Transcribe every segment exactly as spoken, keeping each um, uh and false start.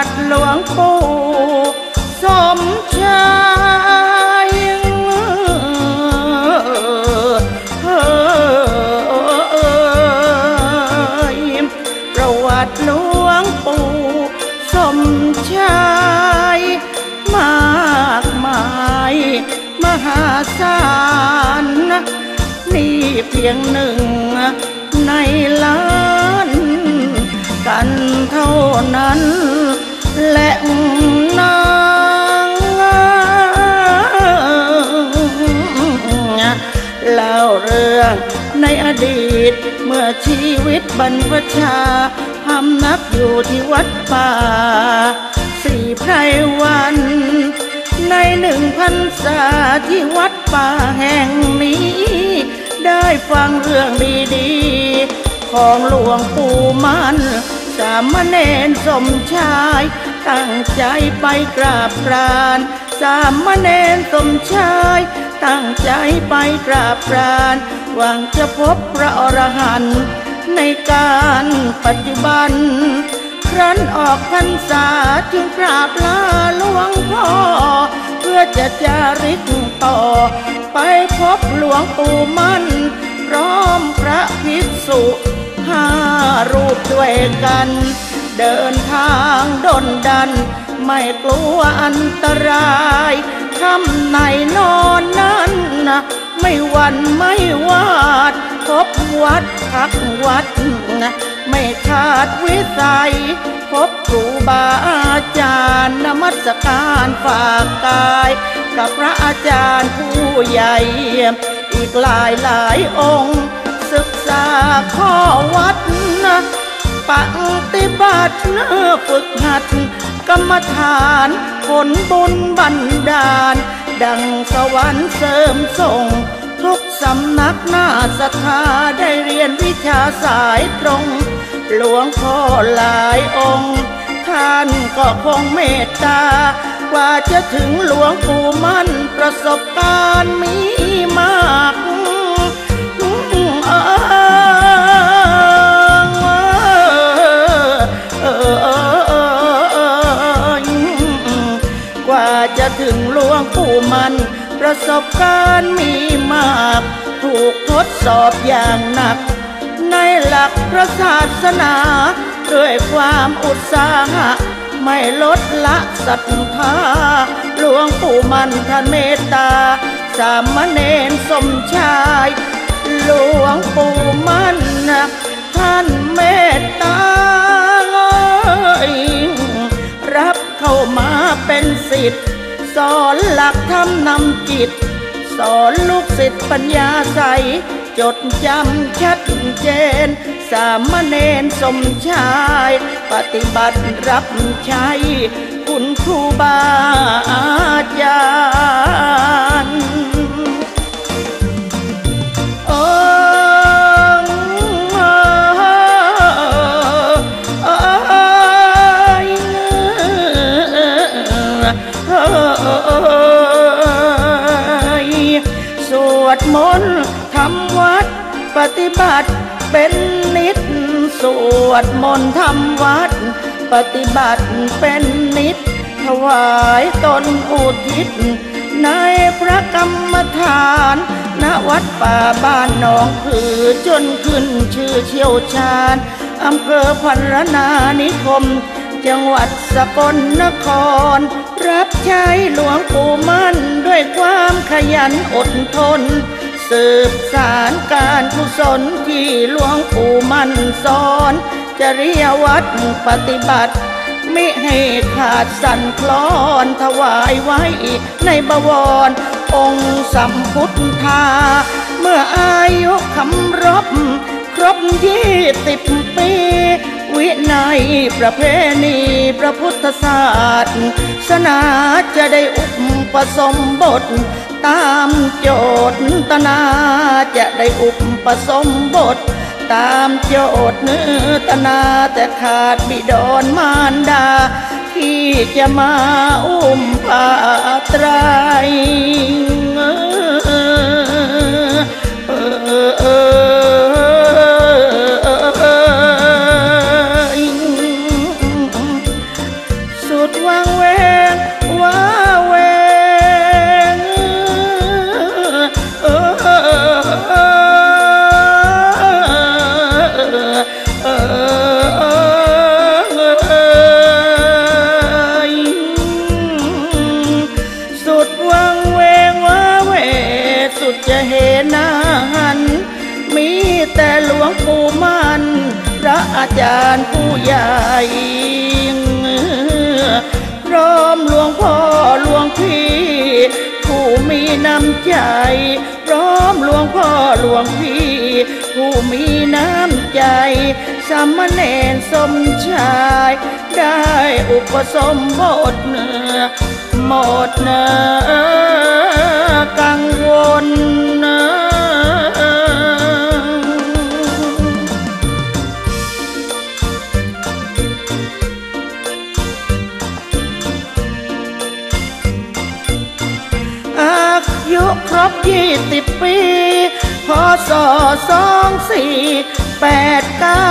ดหลวงปู่สมชายประวัติหลวงปู่สมชายมากมายมหาศาลนี่เพียงหนึ่งในล้านกันเท่านั้นและนางเล่าเรื่องในอดีตเมื่อชีวิตบรรพชาพำนักอยู่ที่วัดป่าสี่ไพรวันในหนึ่งพรรษาที่วัดป่าแห่งนี้ได้ฟังเรื่องดีๆของหลวงปู่มั่นสามเณรสมชายตั้งใจไปกราบกรานสามเณรสมชายตั้งใจไปกราบกรานหวังจะพบพระอรหันต์ในการปัจจุบันครั้นออกพรรษาจึงกราบลาหลวงพ่อเพื่อจะจาริกต่อไปพบหลวงปู่มั่นพร้อมพระภิกษุห้ารูปด้วยกันเดินทางดลดันไม่กลัวอันตรายค่ำในนอนนั้นนะไม่หวั่นไม่หวาดพบวัดพักวัดนะไม่ขาดวิสัยพบครูบาอาจารย์นมัสการฝากกายกับพระอาจารย์ผู้ใหญ่อีกหลายหลายองค์ศึกษาข้อวัดนะปฏิบัติฝึกหัดกรรมฐานผลบุญบันดาลดังสวรรค์เสริมส่งทุกสำนักหน้าศรัทธาได้เรียนวิชาสายตรงหลวงพ่อหลายองค์ท่านก็คงเมตตากว่าจะถึงหลวงปู่มั่นประสบการณ์มีมากกว่าจะถึงหลวงปู่มั่นประสบการณ์มีมากถูกทดสอบอย่างหนักในหลักพระศาสนาด้วยความอุตสาหะไม่ลดละศรัทธาหลวงปู่มั่นท่านเมตตาสามเณรสมชายหลวงปู่มั่นท่านเมตตารับเข้ามาเป็นศิษย์สอนหลักธรรมนำจิตสอนลูกศิษย์ปัญญาใสจดจำชัดเจนสามเณรสมชายปฏิบัติรับใช้คุณครูบาอาจารย์สวดมนต์ทำวัดปฏิบัติเป็นนิจสวดมนต์ทำวัดปฏิบัติเป็นนิจถวายตนอุทิศในพระกรรมฐานณวัดป่าบ้านหนองผือจนขึ้นชื่อเชี่ยวชาญอำเภอพันรนานิคมจังหวัดสกลนครรับใช้หลวงปู่มั่นด้วยความขยันอดทนสืบสานการกุศลที่หลวงปู่มั่นสอนจริยวัตรปฏิบัติมิให้ขาดสั่นคลอนถวายไว้ในบวรองค์สัมพุทธาเมื่ออายุคำรบครบยี่สิบปีวินัยประเพณีพระพุทธศาสนาจะได้อุปสมบทตามโจทนาจะได้อุปสมบทตามโจทเนื้อตนาแต่ขาดบิดรมารดาที่จะมาอุ้มพาไตรอาจารย์ผู้ใหญ่พร้อมหลวงพ่อหลวงพี่ผู้มีน้ำใจพร้อมหลวงพ่อหลวงพี่ผู้มีน้ำใจสามเณรสมชายได้อุปสมบทเนื้อหมดเนื้อกังวลเนื้ออายุครบยี่สิบปีพศสองสี่แปดเก้า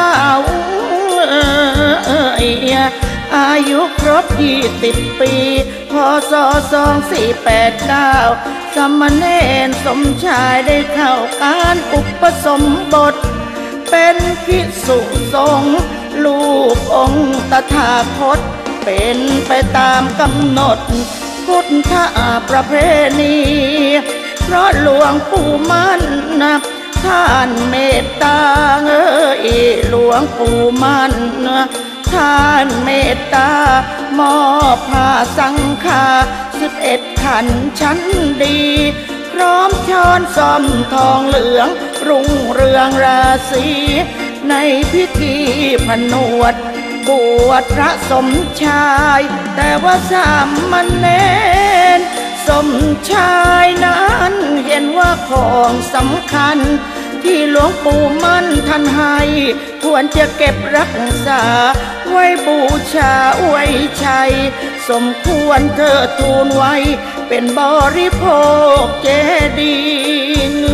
อายุครบยี่สิบปีพศสองสี่แปดเก้าสามเณรสมชายได้เข้าการอุปสมบทเป็นภิกษุสงฆ์ลูกองค์ตถาคตเป็นไปตามกำหนดพุทธประเพณีเพราะหลวงปู่มั่นนะท่านเมตตาเอ้ยหลวงปู่มั่นนะท่านเมตตามอบผ้าสังฆาสิบเอ็ดขันชั้นดีพร้อมช้อนซ่อมทองเหลืองรุ่งเรืองราศีในพิธีผนวดบวชพระสมชายแต่ว่าสามเณรสมชายนั้นเห็นว่าของสำคัญที่หลวงปู่มั่นท่านให้ควรจะเก็บรักษาไว้บูชาไว้ชัยสมควรเธอทูลไว้เป็นบริโภคเจดีย์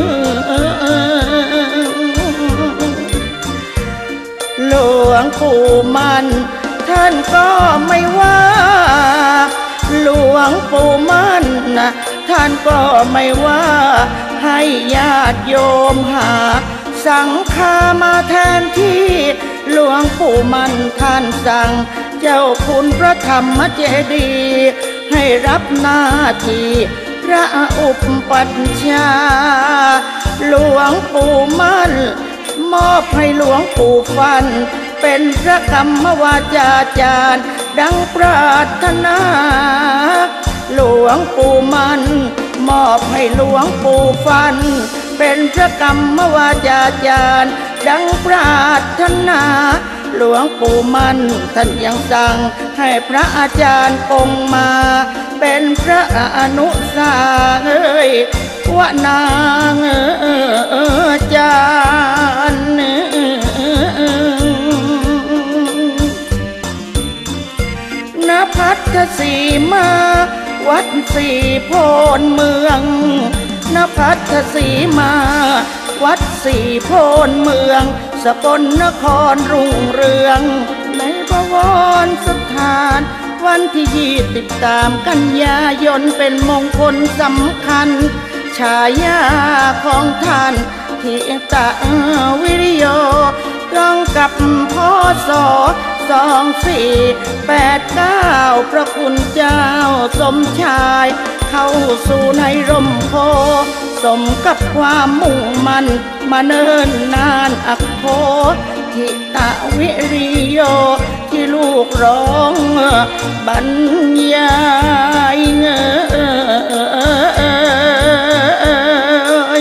หลวงปู่มั่นท่านก็ไม่ว่าหลวงปู่มั่นนะท่านก็ไม่ว่าให้ญาติโยมหาสังฆามาแทนที่หลวงปู่มั่นท่านสั่งเจ้าคุณพระธรรมเจดีย์ให้รับหน้าที่พระอุปัชฌาย์หลวงปู่มั่นมอบให้หลวงปู่ฟันเป็นพระกรรมวาจาจารย์ดังปรารถนาหลวงปู่มั่นมอบให้หลวงปู่ฟันเป็นพระกรรมวาจาจารย์ดังปรารถนาหลวงปู่มั่นท่านยังสั่งให้พระอาจารย์คงมาเป็นพระอนุสาวรีย์วนางจารย์ณพัทสีมาวัดสีโพนเมืองณพัทสีมาวัดสีโพนเมืองสกลนครรุ่งเรืองในบวรสถานวันที่ยี่สิบสามกันยายนเป็นมงคลสำคัญฉายาของท่านที่ตะวิริโยตรงกับพศสองสี่แปดเก้าพระคุณเจ้าสมชายเข้าสู่ในร่มโพสมกับความมุ่งมั่นมาเนิ่นนานอักโพทิตะวิริโยที่ลูกร้องบรรยายเงย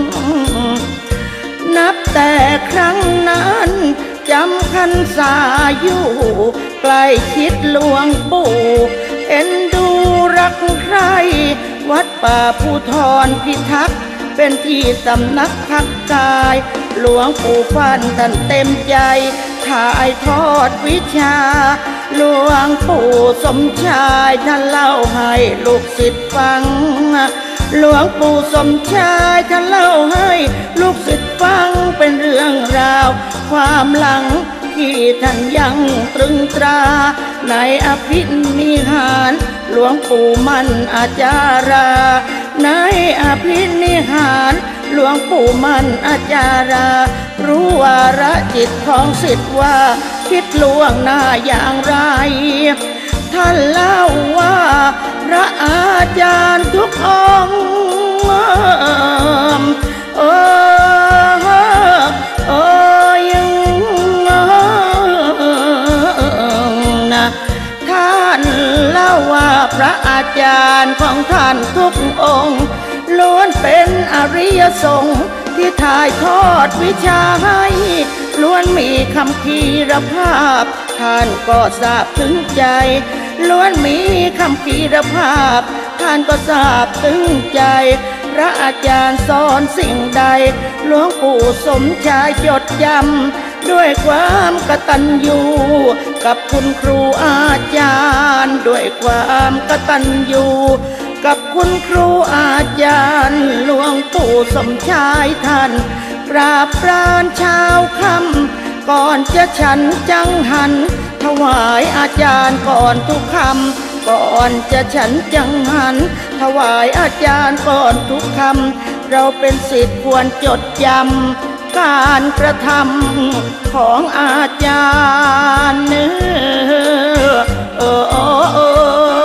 นับแต่ครั้งนั้นจำพรรษาอยู่ใกล้ชิดหลวงปู่เอ็นดูรักใครวัดป่าภูธรพิทักษ์เป็นที่สำนักพักกายหลวงปู่ฟันท่านเต็มใจถ่ายทอดวิชาหลวงปู่สมชายท่านเล่าให้ลูกศิษย์ฟังหลวงปู่สมชายท่านเล่าให้ลูกศิษย์ฟังเป็นเรื่องราวความหลังที่ท่านยังตรึงตราในอภินิหารหลวงปู่มั่นอาจาราในอภินิหารหลวงปู่มั่นอาจารารู้วาระจิตของศิษย์ว่าคิดล่วงหน้าอย่างไรท่านเล่าว่าพระอาจารย์ทุกองค์เออเออยังจารย์ของท่านทุกองค์ล้วนเป็นอริยสงฆ์ที่ถ่ายทอดวิชาให้ล้วนมีคำคีรภาพท่านก็ทราบถึงใจล้วนมีคำคีรภาพท่านก็ทราบถึงใจพระอาจารย์สอนสิ่งใดหลวงปู่สมชายจดจำด้วยความกตัญญูกับคุณครูอาจารย์ด้วยความกตัญญูกับคุณครูอาจารย์หลวงปู่สมชายท่านปราบปรานชาวคำก่อนจะฉันจังหันถวายอาจารย์ก่อนทุกคำก่อนจะฉันจังหันถวายอาจารย์ก่อนทุกคำเราเป็นศิษย์ควรจดจำการกระทำของอาจารย์เนื้อเออเออเออ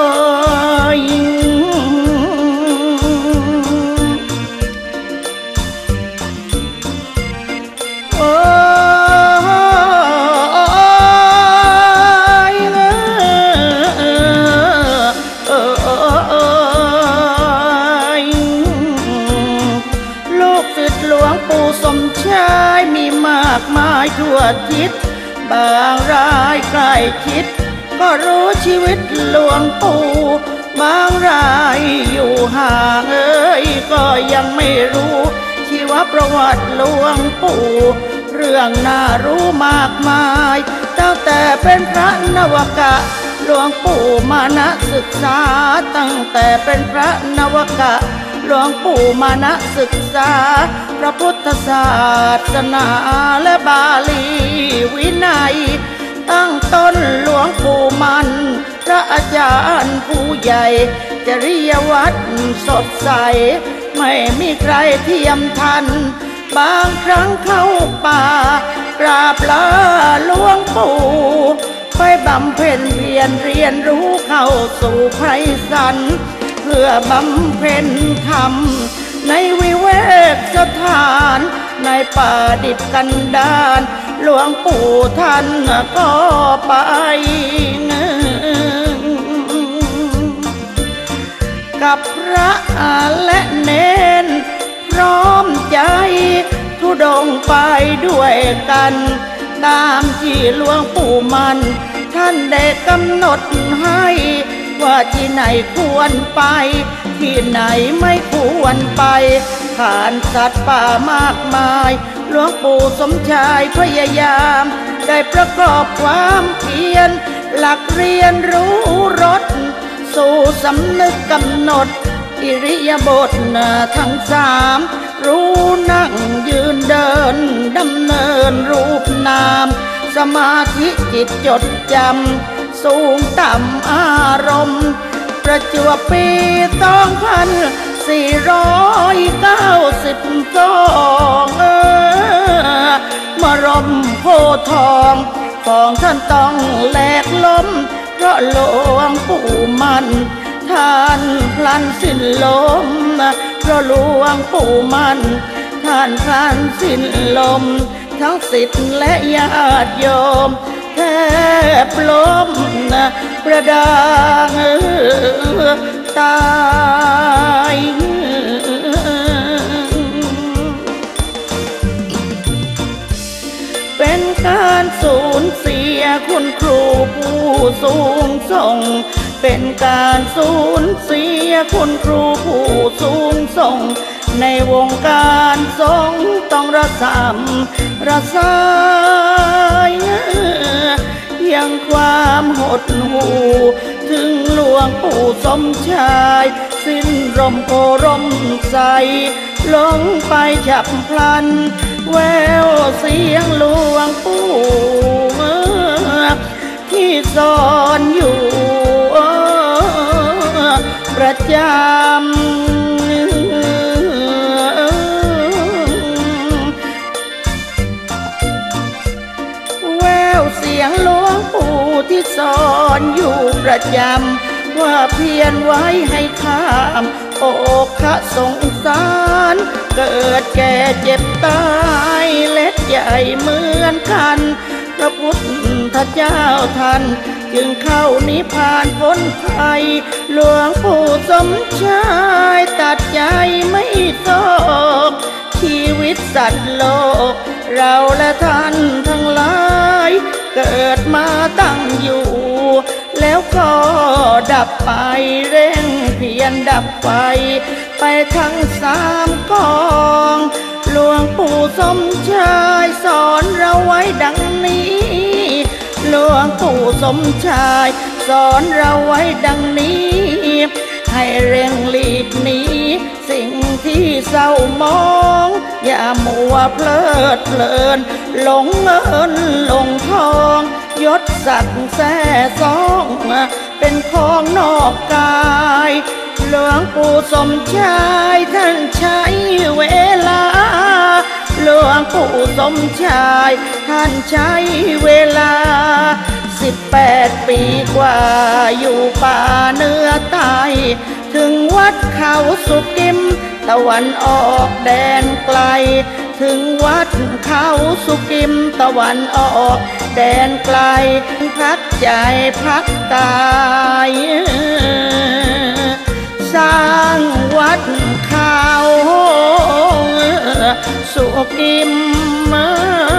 มีมากมายทั่วทิศบางรายใกล้ชิดก็รู้ชีวิตหลวงปู่บางรายอยู่ห่างเอ้ยก็ยังไม่รู้ชีวประวัติหลวงปู่เรื่องน่ารู้มากมายตั้งแต่เป็นพระนวกะหลวงปู่มานะศึกษาตั้งแต่เป็นพระนวกะหลวงปู่มานะศึกษาพระพุทธศาสนาและบาลีวินัยตั้งต้นหลวงปู่มันพระอาจารย์ผู้ใหญ่จริยวัตรสดใสไม่มีใครเทียมทันบางครั้งเข้าป่ากราบลาหลวงปู่ไปบำเพ็ญเพียรเรียนรู้เข้าสู่ไพศาลเพื่อบำเพ็ญธรรมในวิเวกสถานในป่าดิบกันดารหลวงปู่ท่านก็ไปกับพระและเนนพร้อมใจธุดงค์ไปด้วยกันตามที่หลวงปู่มันท่านได้กำหนดให้ว่าที่ไหนควรไปที่ไหนไม่ควรไปผ่านสัตว์ป่ามากมายหลวงปู่สมชายพยายามได้ประกอบความเพียรหลักเรียนรู้รสสู่สำนึกกำหนดอิริยาบถทั้งสามรู้นั่งยืนเดินดำเนินรูปนามสมาธิจิตจดจำสูงต่ำอารมณ์ประจวบปีสองพันสี่ร้อยเก้าสิบสองเออมารมโพธิ์ทองของท่านต้องแหลกล้มเพราะหลวงปู่มันท่านพลันสิ้นลมเพราะหลวงปู่มันท่านพลันสิ้นลมทั้งศิษย์และญาติโยมแทบล้มประดางตายเป็นการสูญเสียคุณครูผู้สูงส่งเป็นการสูญเสียคุณครูผู้สูงส่งในวงการสงฆ์ต้องระสำระสายยังความหดหู่ถึงหลวงปู่สมชายสิ้นลมโพรมใสลงไปฉับพลันแววเสียงหลวงปู่ที่สอนอยู่ประจำแววเสียงหลวงปู่ที่สอนอยู่ประจำว่าเพียรไว้ให้ข้ามโอกะสงสารเกิดแก่เจ็บตายเล็กใหญ่เหมือนกันพระพุทธเจ้าท่านจึงเข้านิพพานพ้นภัยหลวงปู่สมชายตัดใจไม่โศกชีวิตสัตว์โลกเราและท่านทั้งหลายเกิดมาตั้งอยู่แล้วก็ดับไปเร่งเพียรดับไฟไปทั้งสามกองหลวงปู่สมชายสอนเราไว้ดังนี้หลวงปู่สมชายสอนเราไว้ดังนี้ให้เร่งรีบหนีสิ่งที่เศร้ามองอย่ามัวเพลิดเพลินหลงเงินหลงทองยศศักดิ์แท้สองเป็นของนอกกายหลวงปู่สมชายท่านใช้เวลาหลวงปู่สมชายท่านใช้เวลาสิบแปดปีกว่าอยู่ป่าเนื้อใต้ถึงวัดเขาสุกิมตะวันออกแดนไกลถึงวัดเขาสุกิมตะวันออกแดนไกลพักใจพักกายสร้างวัดเขาสุกิม